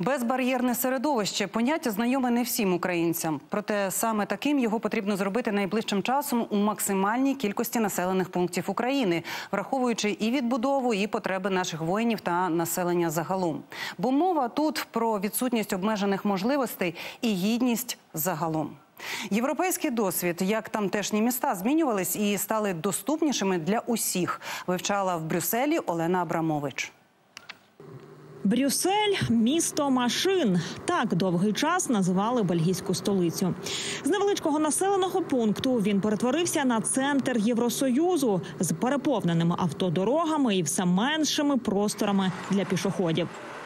Безбар'єрне середовище – поняття знайоме не всім українцям. Проте саме таким його потрібно зробити найближчим часом у максимальній кількості населених пунктів України, враховуючи і відбудову, і потреби наших воїнів та населення загалом. Бо мова тут про відсутність обмежених можливостей і гідність загалом. Європейський досвід, як тамтешні міста змінювались і стали доступнішими для усіх, вивчала в Брюсселі Олена Абрамович. Брюссель – місто машин. Так довгий час називали бельгійську столицю. З невеличкого населеного пункту він перетворився на центр Євросоюзу з переповненими автодорогами і все меншими просторами для пішоходів.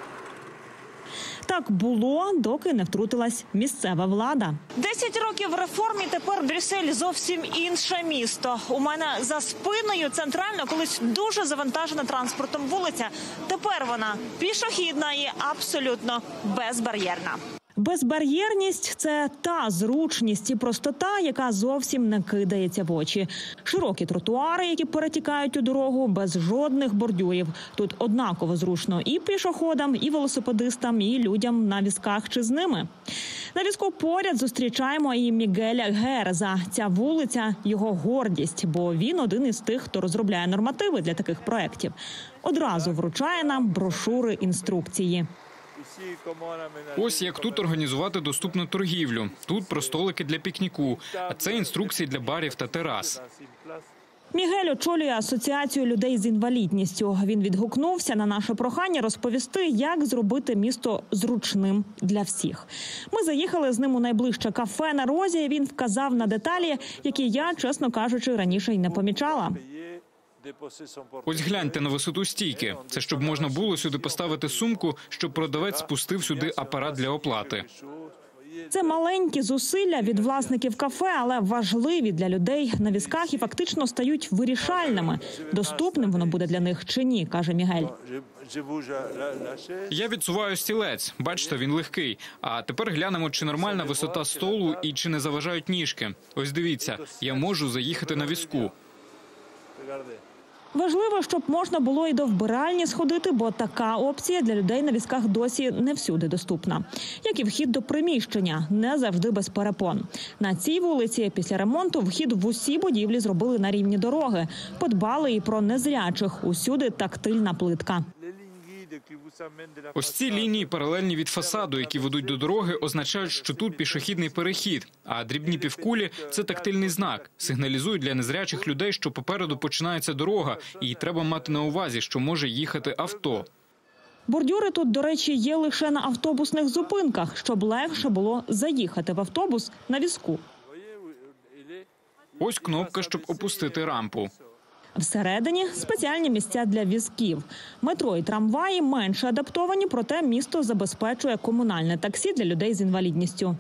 Так було, доки не втрутилась місцева влада. 10 років реформ і тепер Брюссель зовсім інше місто. У мене за спиною центральна, колись дуже завантажена транспортом вулиця. Тепер вона пішохідна і абсолютно безбар'єрна. Безбар'єрність – це та зручність і простота, яка зовсім не кидається в очі. Широкі тротуари, які перетікають у дорогу без жодних бордюрів. Тут однаково зручно і пішоходам, і велосипедистам, і людям на візках чи з ними. На візку поряд зустрічаємо і Мігеля Гереза. Ця вулиця – його гордість, бо він один із тих, хто розробляє нормативи для таких проєктів. Одразу вручає нам брошури інструкції. Ось як тут організувати доступну торгівлю. Тут про столики для пікніку, а це інструкції для барів та терас. Мігель очолює асоціацію людей з інвалідністю. Він відгукнувся на наше прохання розповісти, як зробити місто зручним для всіх. Ми заїхали з ним у найближче кафе на розі, і він вказав на деталі, які я, чесно кажучи, раніше й не помічала. Ось гляньте на висоту стійки. Це щоб можна було сюди поставити сумку, щоб продавець спустив сюди апарат для оплати. Це маленькі зусилля від власників кафе, але важливі для людей на візках і фактично стають вирішальними. Доступним воно буде для них чи ні, каже Мігель. Я відсуваю стілець. Бачите, він легкий. А тепер глянемо, чи нормальна висота столу і чи не заважають ніжки. Ось дивіться, я можу заїхати на візку. Важливо, щоб можна було і до вбиральні сходити, бо така опція для людей на візках досі не всюди доступна. Як і вхід до приміщення, не завжди без перепон. На цій вулиці після ремонту вхід в усі будівлі зробили на рівні дороги. Подбали і про незрячих. Усюди тактильна плитка. Ось ці лінії, паралельні від фасаду, які ведуть до дороги, означають, що тут пішохідний перехід. А дрібні півкулі – це тактильний знак. Сигналізують для незрячих людей, що попереду починається дорога, і треба мати на увазі, що може їхати авто. Бордюри тут, до речі, є лише на автобусних зупинках, щоб легше було заїхати в автобус на візку. Ось кнопка, щоб опустити рампу. Всередині спеціальні місця для візків. Метро і трамваї менше адаптовані, проте місто забезпечує комунальне таксі для людей з інвалідністю.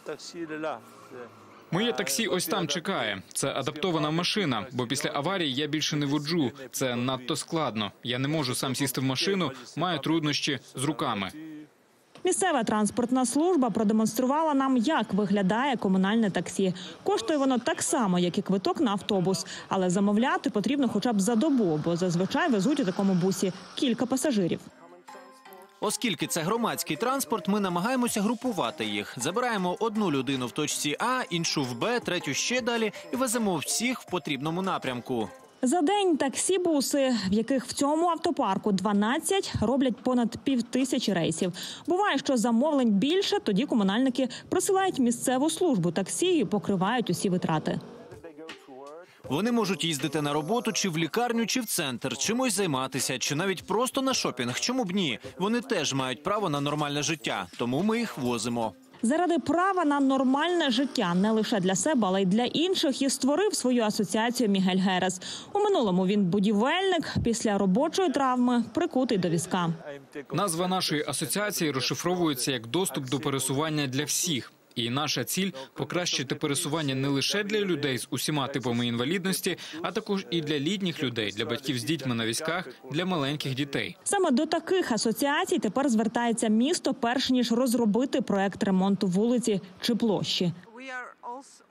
Моє таксі ось там чекає. Це адаптована машина, бо після аварії я більше не воджу. Це надто складно. Я не можу сам сісти в машину, маю труднощі з руками. Місцева транспортна служба продемонструвала нам, як виглядає комунальне таксі. Коштує воно так само, як і квиток на автобус. Але замовляти потрібно хоча б за добу, бо зазвичай везуть у такому бусі кілька пасажирів. Оскільки це громадський транспорт, ми намагаємося групувати їх. Забираємо одну людину в точці А, іншу в Б, третю ще далі і веземо всіх в потрібному напрямку. За день таксі-буси, в яких в цьому автопарку 12, роблять понад 5000 рейсів. Буває, що замовлень більше, тоді комунальники присилають місцеву службу таксі і покривають усі витрати. Вони можуть їздити на роботу, чи в лікарню, чи в центр, чимось займатися, чи навіть просто на шопінг. Чому б ні? Вони теж мають право на нормальне життя, тому ми їх возимо. Заради права на нормальне життя не лише для себе, але й для інших і створив свою асоціацію Мігель Герез. У минулому він будівельник, після робочої травми прикутий до візка. Назва нашої асоціації розшифровується як «доступ до пересування для всіх». І наша ціль – покращити пересування не лише для людей з усіма типами інвалідності, а також і для літніх людей, для батьків з дітьми на візках, для маленьких дітей. Саме до таких асоціацій тепер звертається місто, перш ніж розробити проект ремонту вулиці чи площі.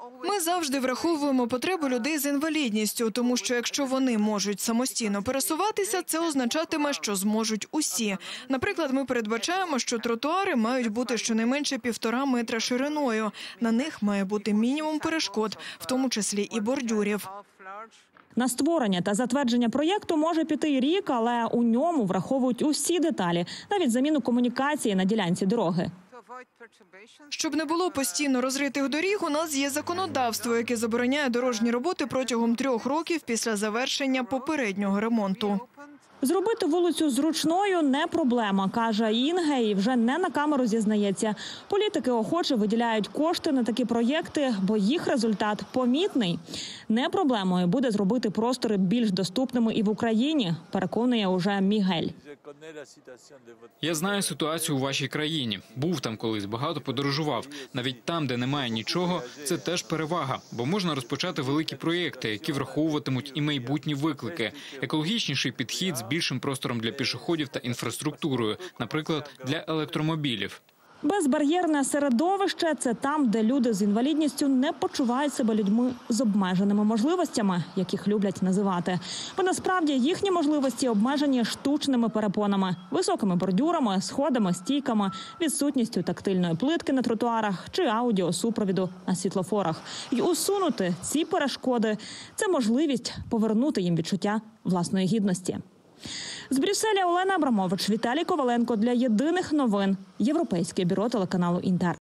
Ми завжди враховуємо потребу людей з інвалідністю, тому що якщо вони можуть самостійно пересуватися, це означатиме, що зможуть усі. Наприклад, ми передбачаємо, що тротуари мають бути щонайменше 1,5 метра шириною. На них має бути мінімум перешкод, в тому числі і бордюрів. На створення та затвердження проєкту може піти й рік, але у ньому враховують усі деталі, навіть заміну комунікації на ділянці дороги. Щоб не було постійно розритих доріг, у нас є законодавство, яке забороняє дорожні роботи протягом 3 років після завершення попереднього ремонту. Зробити вулицю зручною – не проблема, каже Інга, і вже не на камеру зізнається. Політики охоче виділяють кошти на такі проєкти, бо їх результат помітний. Не проблемою буде зробити простори більш доступними і в Україні, переконує уже Мігель. Я знаю ситуацію у вашій країні. Був там колись, багато подорожував. Навіть там, де немає нічого, це теж перевага. Бо можна розпочати великі проєкти, які враховуватимуть і майбутні виклики. Екологічніший підхід з більшим простором для пішоходів та інфраструктурою, наприклад, для електромобілів. Безбар'єрне середовище – це там, де люди з інвалідністю не почувають себе людьми з обмеженими можливостями, яких люблять називати. Бо насправді їхні можливості обмежені штучними перепонами, високими бордюрами, сходами, стійками, відсутністю тактильної плитки на тротуарах чи аудіосупровіду на світлофорах. І усунути ці перешкоди – це можливість повернути їм відчуття власної гідності. З Брюсселя Олена Абрамович, Віталій Коваленко для Єдиних новин. Європейське бюро телеканалу «Інтер».